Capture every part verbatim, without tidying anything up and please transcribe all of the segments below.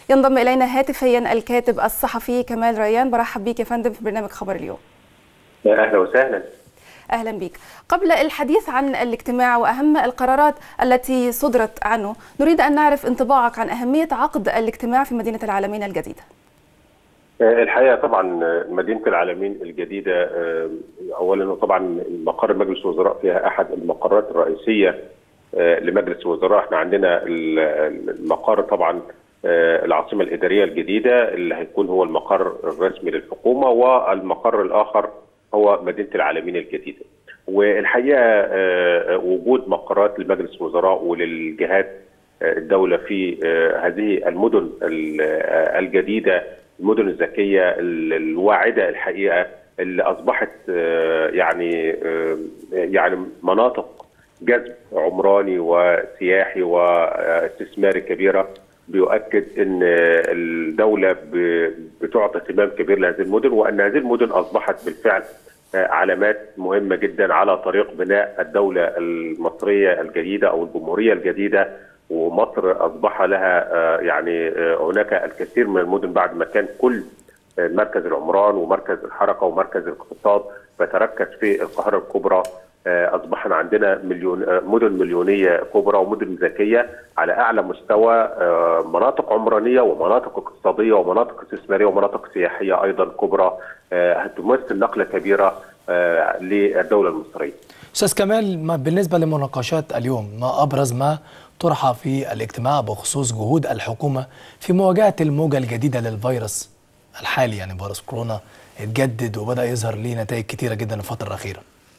ينضم إلينا هاتفيا الكاتب الصحفي كمال ريان. برحب بك يا فندم في برنامج خبر اليوم. أهلا وسهلا. أهلا بك. قبل الحديث عن الاجتماع وأهم القرارات التي صدرت عنه، نريد أن نعرف انطباعك عن أهمية عقد الاجتماع في مدينة العالمين الجديدة. الحقيقة طبعا مدينة العالمين الجديدة أولا طبعا مقر مجلس الوزراء فيها أحد المقرات الرئيسية لمجلس الوزراء. احنا عندنا المقر طبعا العاصمة الإدارية الجديدة اللي هيكون هو المقر الرسمي للحكومة، والمقر الآخر هو مدينة العالمين الجديدة. والحقيقة وجود مقرات لمجلس الوزراء وللجهات الدولة في هذه المدن الجديدة، المدن الذكية الواعدة الحقيقة اللي أصبحت يعني يعني مناطق جذب عمراني وسياحي واستثماري كبيرة، بيؤكد ان الدولة بتعطي اهتمام كبير لهذه المدن، وان هذه المدن اصبحت بالفعل علامات مهمة جدا على طريق بناء الدولة المصرية الجديدة او الجمهورية الجديدة. ومصر اصبح لها يعني هناك الكثير من المدن بعد ما كان كل مركز العمران ومركز الحركة ومركز الاقتصاد بتركز في القاهرة الكبرى، اصبحنا عندنا مليون مدن مليونيه كبرى ومدن ذكيه على اعلى مستوى، مناطق عمرانيه ومناطق اقتصاديه ومناطق استثماريه ومناطق سياحيه ايضا كبرى، هتمثل نقله كبيره للدوله المصريه. استاذ كمال، ما بالنسبه لمناقشات اليوم، ما ابرز ما طرح في الاجتماع بخصوص جهود الحكومه في مواجهه الموجه الجديده للفيروس الحالي، يعني فيروس كورونا اتجدد وبدا يظهر ليه نتائج كثيره جدا الفتره الاخيره؟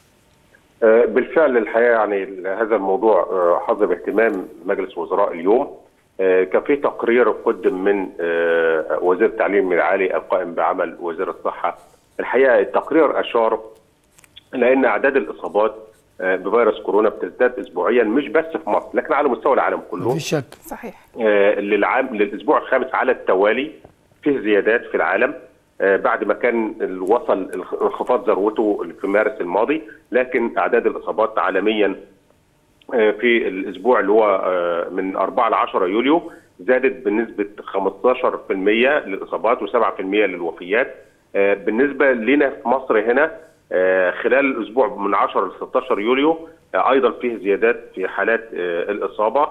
بالفعل الحقيقه يعني هذا الموضوع حظى باهتمام مجلس الوزراء اليوم. كان في تقرير قدم من وزير التعليم العالي القائم بعمل وزير الصحه. الحقيقه التقرير اشار الى ان اعداد الاصابات بفيروس كورونا بتزداد اسبوعيا، مش بس في مصر لكن على مستوى العالم كله. مفيش شك. صحيح. للعام للاسبوع الخامس على التوالي فيه زيادات في العالم، بعد ما كان وصل انخفاض ذروته في مارس الماضي، لكن اعداد الاصابات عالميا في الاسبوع اللي هو من أربعة ل عشرة يوليو زادت بنسبه خمستاشر بالمئة للاصابات وسبعة بالمئة للوفيات. بالنسبه لنا في مصر هنا خلال الاسبوع من عشرة ل ستاشر يوليو ايضا فيه زيادات في حالات الاصابه.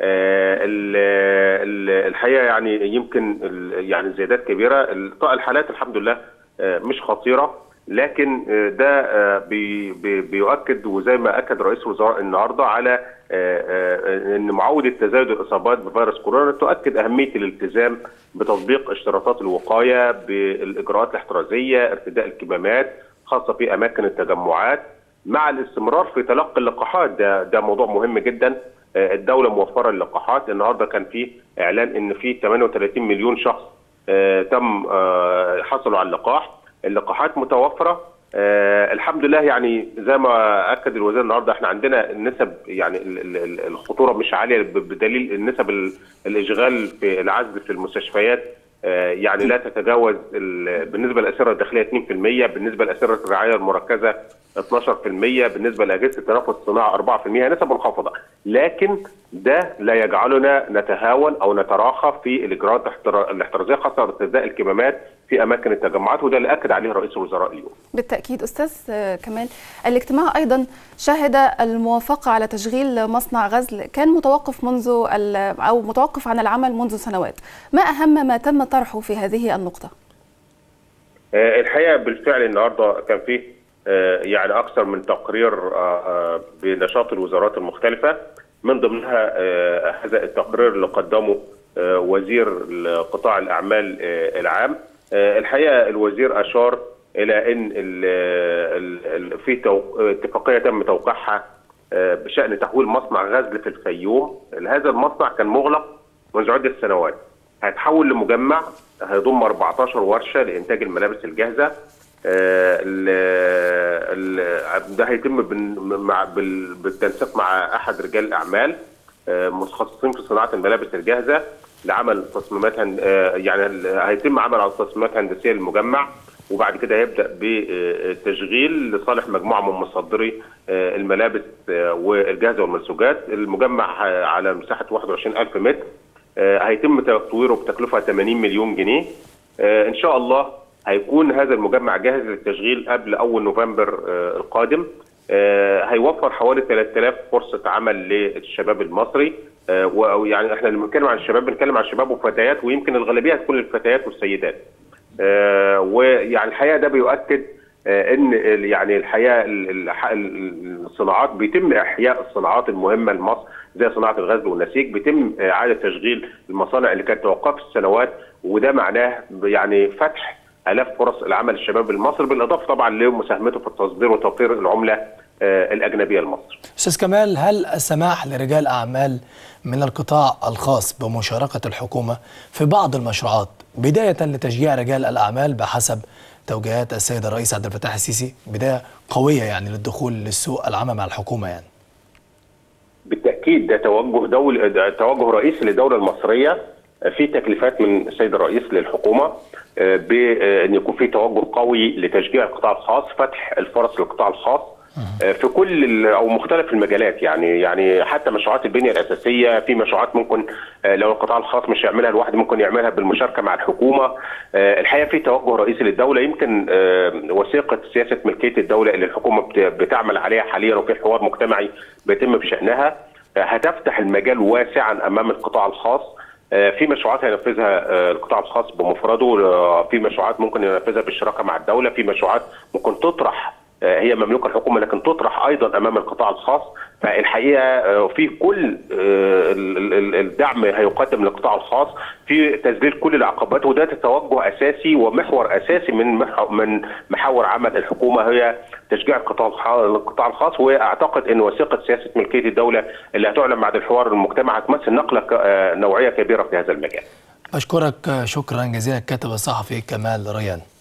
الحقيقه يعني يمكن يعني زيادات كبيره. الحالات الحمد لله مش خطيره، لكن ده بي بي بيؤكد، وزي ما اكد رئيس الوزراء النهارده، على ان معاوده تزايد الاصابات بفيروس كورونا تؤكد اهميه الالتزام بتطبيق اشتراطات الوقايه بالاجراءات الاحترازيه، ارتداء الكمامات خاصه في اماكن التجمعات، مع الاستمرار في تلقي اللقاحات. ده ده موضوع مهم جدا. الدوله موفره اللقاحات. النهارده كان في اعلان ان في ثمانية وثلاثين مليون شخص تم حصلوا على اللقاح. اللقاحات متوفره الحمد لله. يعني زي ما اكد الوزير النهارده احنا عندنا النسب يعني الخطوره مش عاليه، بدليل النسب الاشغال في العزل في المستشفيات يعني لا تتجاوز بالنسبه للاسره الداخليه اثنين بالمئة، بالنسبه لاسره الرعايه المركزه اثناشر بالمئة، بالنسبه لاجهزه التنفس الصناعي أربعة بالمئة، نسب منخفضه. لكن ده لا يجعلنا نتهاون او نتراخى في الاجراءات الاحترازيه خاصه ارتداء الكمامات في اماكن التجمعات، وده اللي اكد عليه رئيس الوزراء اليوم. بالتاكيد. استاذ كمال، الاجتماع ايضا شهد الموافقه على تشغيل مصنع غزل كان متوقف منذ او متوقف عن العمل منذ سنوات. ما اهم ما تم طرحه في هذه النقطه؟ الحقيقه بالفعل النهارده كان فيه يعني اكثر من تقرير بنشاط الوزارات المختلفه، من ضمنها هذا التقرير اللي قدمه وزير قطاع الاعمال العام. الحقيقه الوزير اشار الى ان في اتفاقيه تم توقيعها بشان تحويل مصنع غزل في الفيوم. هذا المصنع كان مغلق منذ عده سنوات، هيتحول لمجمع هيضم أربعتاشر ورشه لانتاج الملابس الجاهزه. ده هيتم بالتنسيق مع احد رجال الاعمال متخصصين في صناعه الملابس الجاهزه لعمل تصميمات هن... يعني هيتم عمل على تصميمات هندسيه للمجمع، وبعد كده هيبدا بالتشغيل لصالح مجموعه من مصدري الملابس والجاهزه والمنسوجات. المجمع على مساحه واحد وعشرين ألف متر، هيتم تطويره بتكلفه ثمانين مليون جنيه. ان شاء الله هيكون هذا المجمع جاهز للتشغيل قبل اول نوفمبر القادم. هيوفر حوالي ثلاثة آلاف فرصه عمل للشباب المصري، ويعني احنا لما بنتكلم عن الشباب بنتكلم عن شباب وفتيات، ويمكن الغالبيه هتكون الفتيات والسيدات. ويعني الحقيقه ده بيؤكد ان يعني الحقيقه الصناعات بيتم احياء الصناعات المهمه لمصر زي صناعه الغزل والنسيج، بيتم اعاده تشغيل المصانع اللي كانت توقفت السنوات، وده معناه يعني فتح الاف فرص العمل للشباب المصري، بالاضافه طبعا لمساهمته في التصدير وتوفير العمله الاجنبيه لمصر. استاذ كمال، هل السماح لرجال اعمال من القطاع الخاص بمشاركه الحكومه في بعض المشروعات بدايه لتشجيع رجال الاعمال بحسب توجيهات السيد الرئيس عبد الفتاح السيسي، بدايه قويه يعني للدخول للسوق العمل مع الحكومه؟ يعني بالتاكيد ده توجه دول توجه رئيسي للدوله المصريه في تكليفات من السيد الرئيس للحكومه بان يكون في توجه قوي لتشجيع القطاع الخاص، فتح الفرص للقطاع الخاص في كل او مختلف المجالات. يعني يعني حتى مشروعات البنيه الاساسيه، في مشروعات ممكن لو القطاع الخاص مش يعملها لوحده ممكن يعملها بالمشاركه مع الحكومه. الحقيقه في توجه رئيسي للدوله، يمكن وثيقه سياسه ملكيه الدوله اللي الحكومه بتعمل عليها حاليا وفي حوار مجتمعي بيتم بشانها هتفتح المجال واسعا امام القطاع الخاص. في مشروعات هينفذها القطاع الخاص بمفرده، في مشروعات ممكن ينفذها بالشراكه مع الدوله، في مشروعات ممكن تطرح هي مملوكه الحكومه لكن تطرح ايضا امام القطاع الخاص. فالحقيقه في كل الدعم هيقدم للقطاع الخاص في تذليل كل العقبات، وده توجه اساسي ومحور اساسي من من محاور عمل الحكومه هي تشجيع القطاع الخاص. واعتقد ان وثيقه سياسه ملكيه الدوله اللي هتعلن بعد الحوار المجتمع هتمثل نقله نوعيه كبيره في هذا المجال. اشكرك شكرا جزيلا الكاتب الصحفي كمال ريان.